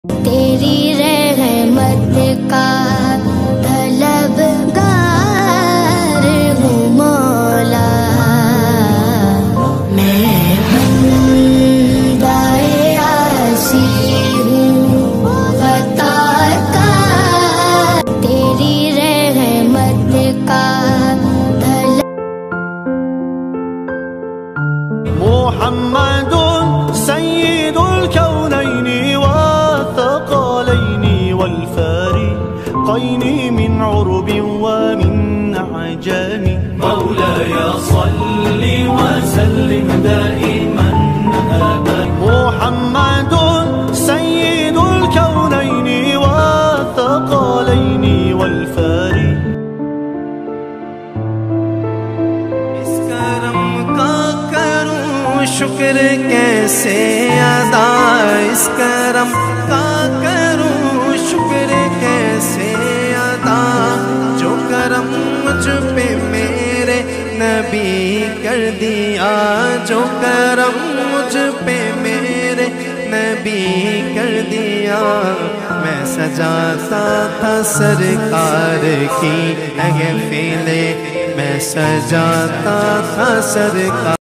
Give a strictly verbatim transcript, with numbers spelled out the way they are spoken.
تیری رحمت کا طلبگار ہوں مولا، میں بندہ عاصی ہوں خطا کار، تیری رحمت کا محمد سید الكونين والثقلين والفارقين من عرب ومن عجم، مولاي صل وسلم دائما أبدا. محمد سيد الكونين والثقلين والفارقين. اس کرم کا کروں شکر کیسے ادا، اس کرم کا کروں شکر کیسے ادا، جو کرم مجھ پہ میرے نبی کر دیا، جو کرم مجھ پہ میرے نبی کر دیا. میں سجاتا تھا سرکار کی محفلیں، میں سجاتا تھا سرکار